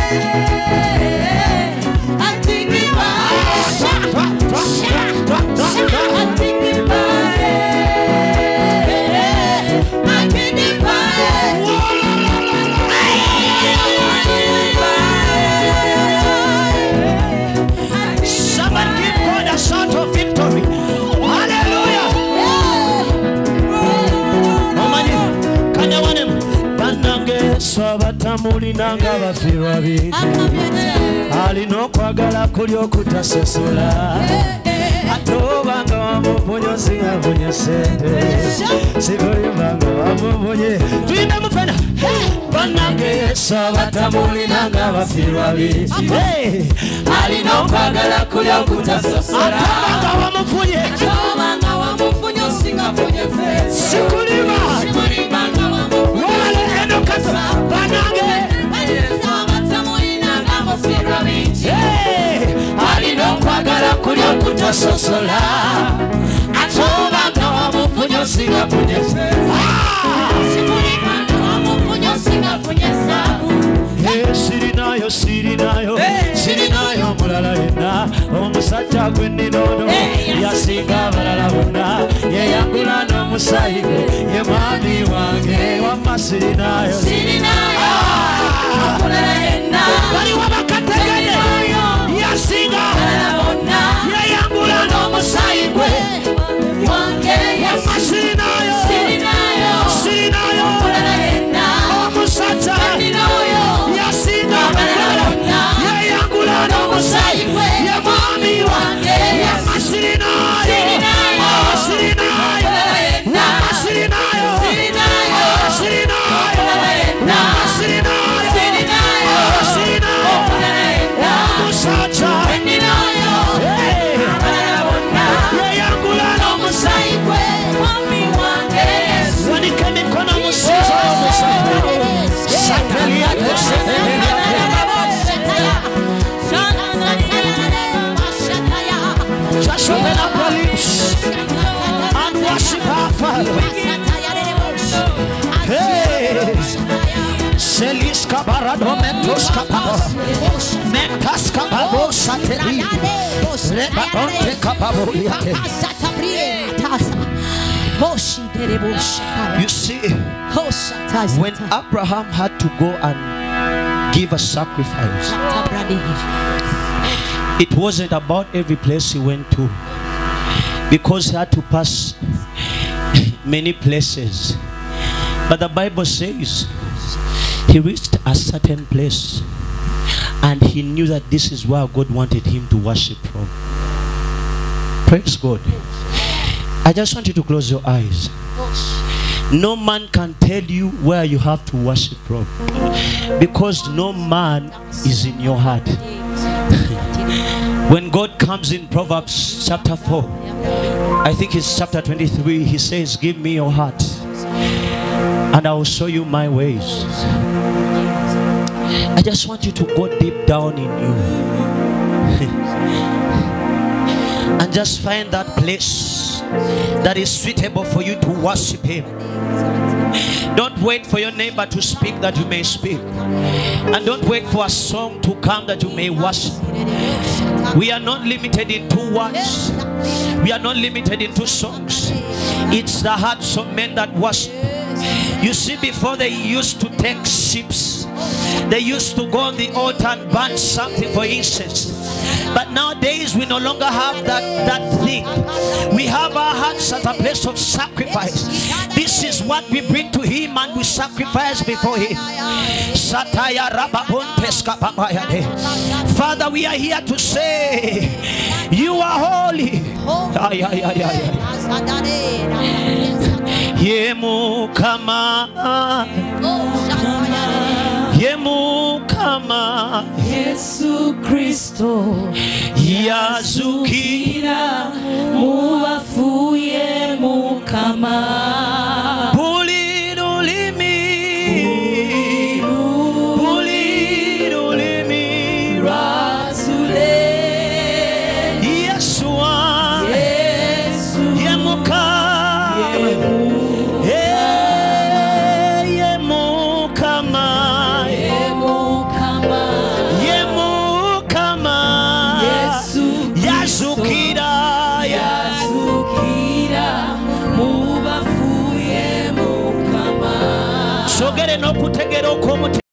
Mulinanga bafirwa bingi alina okwagala kuli okutasosola atobanga wamupunyo singapunye sente sikulimbanga wamupunye tuyina mufena banange Yesu abatamulinanga bafirwa bingi alina okwagala kuli okutasosola atobanga wamupunye singapunye sente sikulimbanga wale enokasa banange alina okwagala kuli okutasosola atobanga wamupunyo singapunye sirinayo mulala yenna omusajja gwenninono yasinga abalala bonna yeyangula n'omusayi gwe ye mwami wange wamma sirinayo mulala yenna waliwo bakateganye yasinga abalala bonna yeyangula n'omusayi gwe wange wamma sirinayo mulala yenna omusajja yasinga abalala bonna yeyangula n'omusayi gwe ye mwami wange wamma sirinayo just open up your lips and worship our Father. Hey, Selis Kabarado Mentos Kapabo, Mentas Kapabo Sateli, Rebabonte Kapabo. You see, when Abraham had to go and give a sacrifice, it wasn't about every place he went to, because he had to pass many places. But the Bible says he reached a certain place and he knew that this is where God wanted him to worship from. Praise God. I just want you to close your eyes. No man can tell you where you have to worship from, because no man is in your heart. When God comes in Proverbs chapter 4, I think it's chapter 23, he says, give me your heart and I will show you my ways. I just want you to go deep down in you and just find that place that is suitable for you to worship him. Don't wait for your neighbor to speak that you may speak, and don't wait for a song to come that you may worship. We are not limited in 2 words. We are not limited in 2 songs. It's the hearts of men that worship. You see, before they used to take ships, they used to go on the altar and burn something for incense. But nowadays we no longer have that thing. We have our hearts as a place of sacrifice. This is what we bring to him and we sacrifice before him. Father, we are here to say you are holy. Yemukama, Yemukama, Yesu Kristo, Yazukira, Muwafuye Mukama, Bulirulimi, Bulirulimi, Rasule, Yesua, Yesu, Yemukama, Yemukama, Yemukama. okutegeera okw'omutima